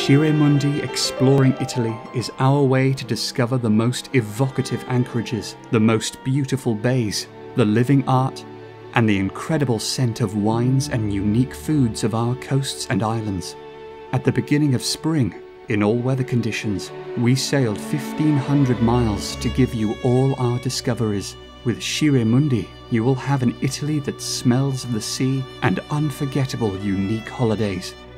ScireMundi Exploring Italy is our way to discover the most evocative anchorages, the most beautiful bays, the living art, and the incredible scent of wines and unique foods of our coasts and islands. At the beginning of spring, in all weather conditions, we sailed 1,500 miles to give you all our discoveries. With ScireMundi, you will have an Italy that smells of the sea and unforgettable unique holidays.